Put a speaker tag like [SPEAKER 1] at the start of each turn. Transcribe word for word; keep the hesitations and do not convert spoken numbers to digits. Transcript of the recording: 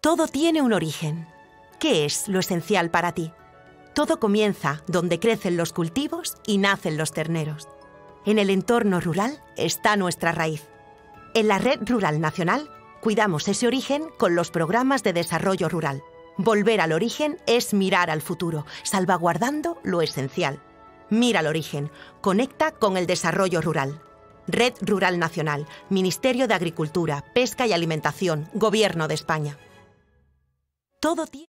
[SPEAKER 1] Todo tiene un origen. ¿Qué es lo esencial para ti? Todo comienza donde crecen los cultivos y nacen los terneros. En el entorno rural está nuestra raíz. En la Red Rural Nacional cuidamos ese origen con los programas de desarrollo rural. Volver al origen es mirar al futuro, salvaguardando lo esencial. Mira al origen, conecta con el desarrollo rural. Red Rural Nacional, Ministerio de Agricultura, Pesca y Alimentación, Gobierno de España. Todo tiene